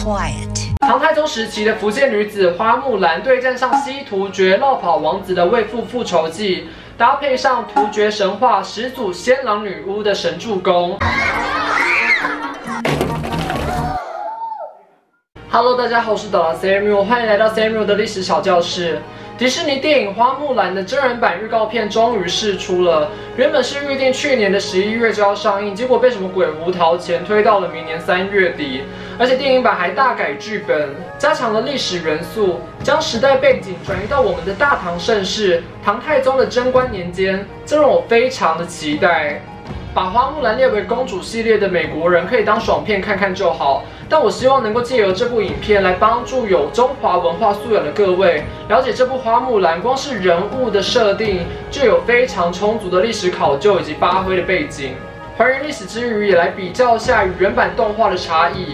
quiet. 唐太宗时期的福建女子花木兰对战上西突厥落跑王子的为父复仇记，搭配上突厥神话始祖仙郎女巫的神助攻。Hello， 大家好，我是朵拉 Samuel， 欢迎来到 Samuel 的历史小教室。迪士尼电影《花木兰》的真人版预告片终于释出了，原本是预定去年的11月就要上映，结果被什么鬼胡桃钳推到了明年3月底。而且电影版还大改剧本，加强了历史元素，将时代背景转移到我们的大唐盛世唐太宗的贞观年间，这让我非常的期待。把花木兰列为公主系列的美国人可以当爽片看看就好，但我希望能够借由这部影片来帮助有中华文化素养的各位了解这部花木兰，光是人物的设定就有非常充足的历史考究以及发挥的背景，还原历史之余也来比较下与原版动画的差异。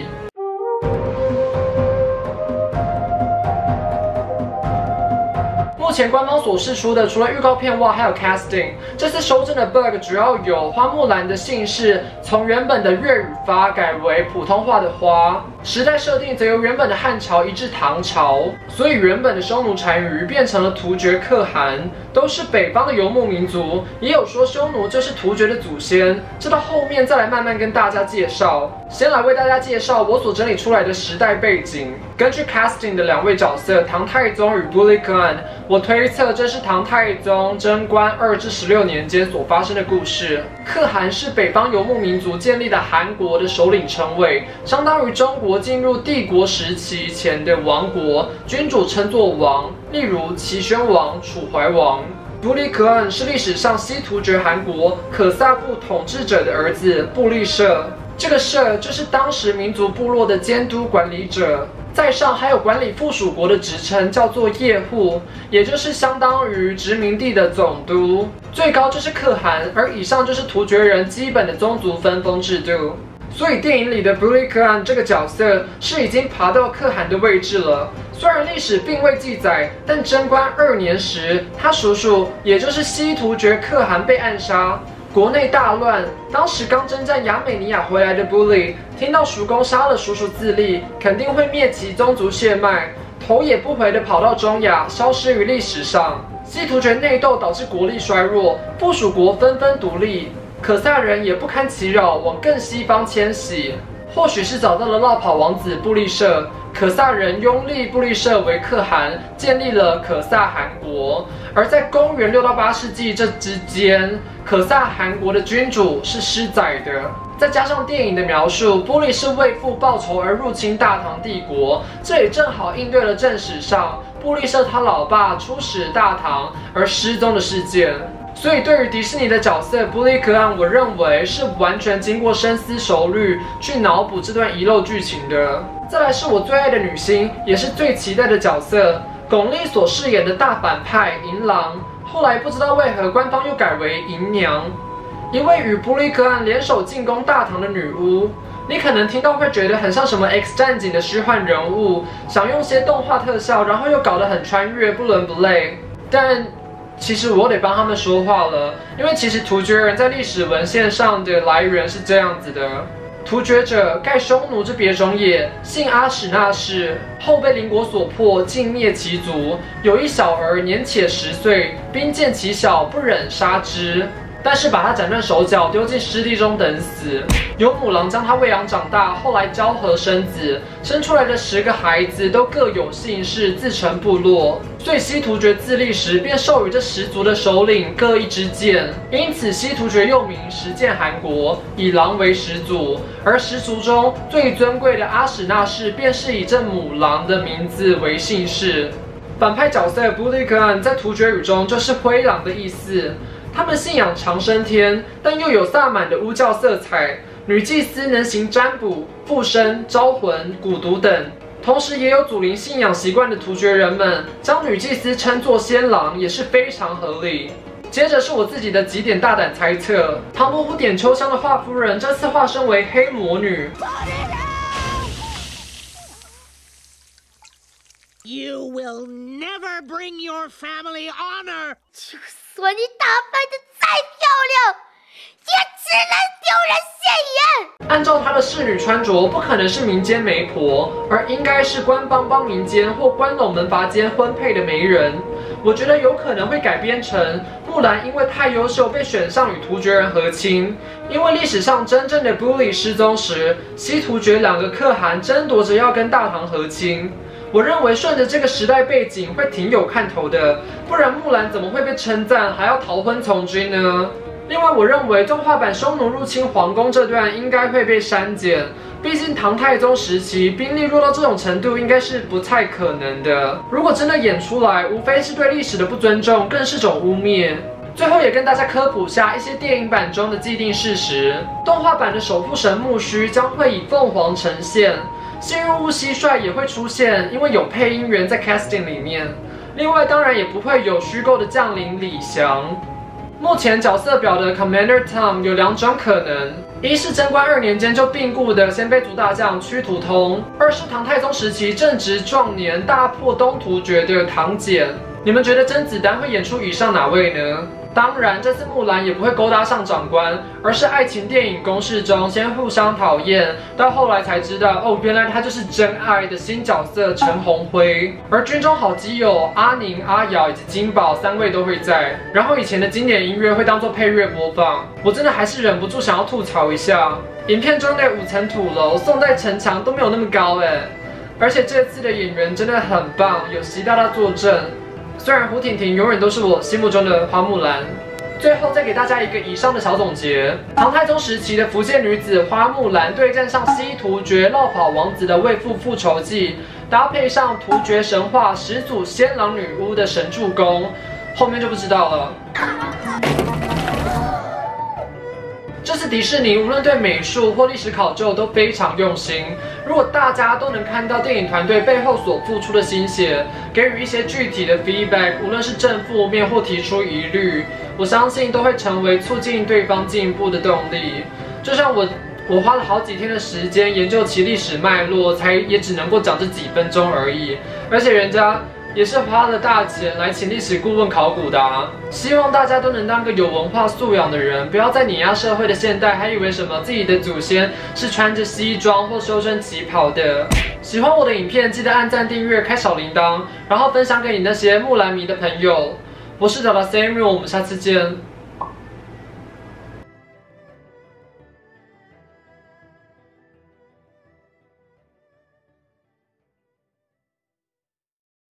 目前官方所释出的，除了预告片外，还有 casting。这次修正的 bug 主要有花木兰的姓氏从原本的粤语发改为普通话的花，时代设定则由原本的汉朝移至唐朝，所以原本的匈奴单于变成了突厥可汗，都是北方的游牧民族。也有说匈奴就是突厥的祖先，这到后面再来慢慢跟大家介绍。先来为大家介绍我所整理出来的时代背景。根据 casting 的2位角色唐太宗与 Buly Khan， 我推测这是唐太宗贞观2至16年间所发生的故事。可汗是北方游牧民族建立的韩国的首领称谓，相当于中国进入帝国时期前的王国，君主称作王，例如齐宣王、楚怀王。Buly Khan 是历史上西突厥汗国可萨部统治者的儿子布利社，这个社就是当时民族部落的监督管理者。在上还有管理附属国的职称，叫做叶护，也就是相当于殖民地的总督。最高就是可汗，而以上就是突厥人基本的宗族分封制度。所以电影里的 Buly Khan 这个角色是已经爬到可汗的位置了。虽然历史并未记载，但贞观2年时，他叔叔也就是西突厥可汗被暗杀。国内大乱，当时刚征战亚美尼亚回来的 Buly 听到叔公杀了叔叔自立，肯定会灭其宗族血脉，头也不回地跑到中亚，消失于历史上。西突厥内斗导致国力衰弱，附属国纷纷独立，可萨人也不堪其扰，往更西方迁徙。或许是找到了落跑王子布利社，可萨人拥立布利社为可汗，建立了可萨汗国。而在公元6到8世纪这之间，可萨汗国的君主是施宰的。再加上电影的描述，布利是为父报仇而入侵大唐帝国，这也正好应对了正史上布利社他老爸出使大唐而失踪的事件。所以对于迪士尼的角色 Buly Khan， 我认为是完全经过深思熟虑去脑补这段遗漏剧情的。再来是我最爱的女星，也是最期待的角色，巩俐所饰演的大反派银狼，后来不知道为何官方又改为银娘，一位与 Buly Khan 联手进攻大唐的女巫。你可能听到会觉得很像什么 X 战警的虚幻人物，想用些动画特效，然后又搞得很穿越，不伦不类。但其实我得帮他们说话了，因为其实突厥人在历史文献上的来源是这样子的：突厥者盖匈奴之别种也，姓阿史那氏，后被邻国所破，尽灭其族。有一小儿，年且10岁，兵见其小，不忍杀之。但是把他斩断手脚，丢进湿地中等死。由母狼将他喂养长大，后来交合生子，生出来的10个孩子都各有姓氏，自成部落。所以西突厥自立时，便授予这10族的首领各一支箭，因此西突厥又名10箭汗国，以狼为始祖。而10族中最尊贵的阿史那氏，便是以这母狼的名字为姓氏。反派角色 Buly Khan 在突厥语中就是灰狼的意思。他们信仰长生天，但又有萨满的巫教色彩。女祭司能行占卜、附身、招魂、蛊毒等。同时，也有祖灵信仰习惯的突厥人们将女祭司称作仙郎，也是非常合理。接着是我自己的几点大胆猜测：唐伯虎点秋香的华夫人这次化身为黑魔女。 You will never bring your family honor. 就算你打扮的再漂亮， 只能丢人现眼。 按照她的侍女穿着，不可能是民间媒婆，而应该是官帮帮民间或关陇门阀间婚配的媒人。我觉得有可能会改编成木兰因为太优秀被选上与突厥人和亲，因为历史上真正的 Bully 失踪时，西突厥2个可汗争夺着要跟大唐和亲。我认为顺着这个时代背景会挺有看头的，不然木兰怎么会被称赞还要逃婚从军呢？另外，我认为动画版匈奴入侵皇宫这段应该会被删减，毕竟唐太宗时期兵力弱到这种程度，应该是不太可能的。如果真的演出来，无非是对历史的不尊重，更是种污蔑。最后也跟大家科普下一些电影版中的既定事实：动画版的守护神木须将会以凤凰呈现，幸运物蟋蟀也会出现，因为有配音员在 casting 里面。另外，当然也不会有虚构的将领李翔。目前角色表的 Commander Tom 有2种可能，一是贞观2年间就病故的鲜卑族大将屈突通，二是唐太宗时期正值壮年大破东突厥的唐俭。你们觉得甄子丹会演出以上哪位呢？当然，这次木兰也不会勾搭上长官，而是爱情电影公式中先互相讨厌，到后来才知道哦，原来他就是真爱的新角色陈鸿辉。而军中好基友阿宁、阿瑶以及金宝3位都会在，然后以前的经典音乐会当做配乐播放。我真的还是忍不住想要吐槽一下，影片中的5层土楼、宋代城墙都没有那么高哎，而且这次的演员真的很棒，有习大大坐镇。虽然胡婷婷永远都是我心目中的花木兰。最后再给大家一个以上的小总结：唐太宗时期的福建女子花木兰对战上西突厥落跑王子的为父复仇记，搭配上突厥神话始祖仙郎女巫的神助攻，后面就不知道了。这次迪士尼无论对美术或历史考究都非常用心。如果大家都能看到电影团队背后所付出的心血，给予一些具体的 feedback， 无论是正负面或提出疑虑，我相信都会成为促进对方进步的动力。就像我花了好几天的时间研究其历史脉络，也只能够讲这几分钟而已，而且人家也是花了大钱来请历史顾问考古的啊！希望大家都能当个有文化素养的人，不要在碾压社会的现代还以为什么自己的祖先是穿着西装或修身旗袍的。喜欢我的影片，记得按赞、订阅、开小铃铛，然后分享给你那些木兰迷的朋友。我是找到 Samuel， 我们下次见。